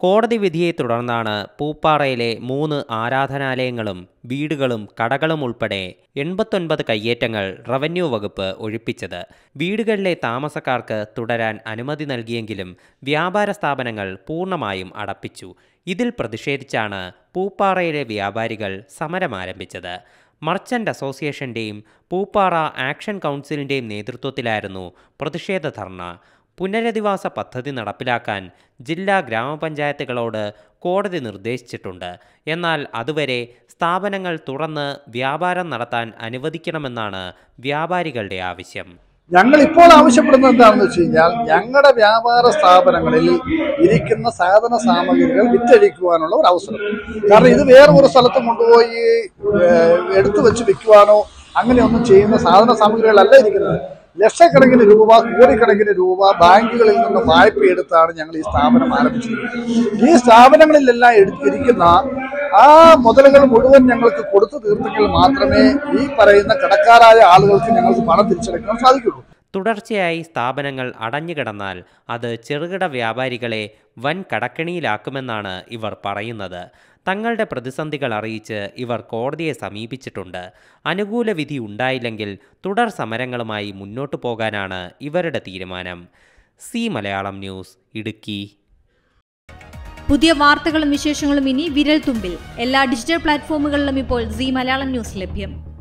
കോടതി വിധിയെ തുടർന്നാണ് പൂപ്പാറയിലെ 3 ആരാധനാലയങ്ങളും വീടുകളും കടകളും ഉൾപ്പെടെ 89 കയ്യേറ്റങ്ങൾ റവന്യൂ വകുപ്പ് ഒഴിപ്പിച്ചത്. വീടുകളിലെ താമസക്കാർക്ക് തുടരാൻ അനുമതി നൽകിയെങ്കിലും വ്യാപാര സ്ഥാപനങ്ങൾ പൂർണ്ണമായും അടപ്പിച്ചു. ഇതിൽ പ്രതിഷേധിച്ചാണ് പൂപ്പാറയിലെ വ്യാപാരികൾ സമരമാരംഭിച്ചത്. മർച്ചന്റ് അസോസിയേഷന്റെയും പൂപ്പാറ ആക്ഷൻ കൗൺസിലിന്റെയും നേതൃത്വത്തിലായിരുന്നു പ്രതിഷേധ ധർണ. പുനരധിവാസ പദ്ധതി നടപ്പിലാക്കാൻ ജില്ലാ ഗ്രാമപഞ്ചായത്തുകളോട് കോടതി നിർദ്ദേശിച്ചിട്ടുണ്ട്. എന്നാൽ അതുവരെ സ്ഥാപനങ്ങൾ തുറന്ന് വ്യാപാരം നടത്താൻ അനുവദിക്കണമെന്നാണ് വ്യാപാരികളുടെ ആവശ്യം. ഞങ്ങൾ ഇപ്പോൾ ആവശ്യപ്പെടുന്നത് എന്താണെന്ന് വെച്ച് കഴിഞ്ഞാൽ, ഞങ്ങളുടെ വ്യാപാര സ്ഥാപനങ്ങളിൽ ഇരിക്കുന്ന സാധന സാമഗ്രികൾ വിറ്റഴിക്കുവാനുള്ള ഒരു അവസരം. കാരണം ഇത് വേറെ ഒരു സ്ഥലത്ത് കൊണ്ടുപോയി എടുത്തു വെച്ച് വിൽക്കുവാനോ അങ്ങനെയൊന്നും ചെയ്യുന്ന സാധന സാമഗ്രികളല്ല ഇരിക്കുന്നത്. ലക്ഷക്കണക്കിന് രൂപ, കോടിക്കണക്കിന് രൂപ ബാങ്കുകളിൽ നിന്ന് വായ്പ എടുത്താണ് ഞങ്ങൾ ഈ സ്ഥാപനം ആരംഭിച്ചിരിക്കുന്നത്. ഈ സ്ഥാപനങ്ങളിലെല്ലാം ഇരിക്കുന്ന ആ മുതലുകൾ മുഴുവൻ ഞങ്ങൾക്ക് കൊടുത്തു തീർത്തെങ്കിൽ മാത്രമേ ഈ പറയുന്ന കടക്കാരായ ആളുകൾക്ക് ഞങ്ങൾക്ക് പണം തിരിച്ചടയ്ക്കാൻ സാധിക്കുള്ളൂ. തുടർച്ചയായി സ്ഥാപനങ്ങൾ അടഞ്ഞുകിടന്നാൽ അത് ചെറുകിട വ്യാപാരികളെ വൻ കടക്കെണിയിലാക്കുമെന്നാണ് ഇവർ പറയുന്നത്. തങ്ങളുടെ പ്രതിസന്ധികൾ അറിയിച്ച് ഇവർ കോടതിയെ സമീപിച്ചിട്ടുണ്ട്. അനുകൂല വിധി ഉണ്ടായില്ലെങ്കിൽ തുടർ സമരങ്ങളുമായി മുന്നോട്ടു പോകാനാണ് ഇവരുടെ തീരുമാനം. C Malayalam news, Idukki. പുതിയ വാർത്തകളും വിശേഷങ്ങളും ഇനി വിരൽ തുമ്പിൽ. എല്ലാ ഡിജിറ്റൽ പ്ലാറ്റ്ഫോമുകളിലും ഇപ്പോൾ സി മലയാളം ന്യൂസ് ലഭ്യം.